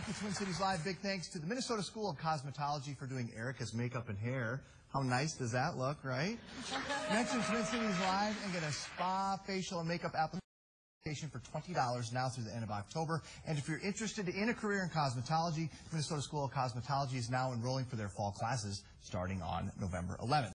at Twin Cities Live. Big thanks to the Minnesota School of Cosmetology for doing Erika's makeup and hair. How nice does that look, right? Mention Twin Cities Live and get a spa, facial, and makeup application for $20 now through the end of October. And if you're interested in a career in cosmetology, Minnesota School of Cosmetology is now enrolling for their fall classes starting on November 11th.